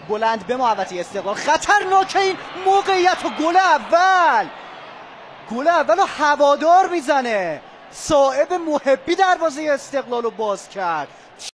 بلند به محوطه استقلال. خطرناکه این موقعیت و گل اول رو هوادار میزنه. صائب محبی دروازه استقلال رو باز کرد.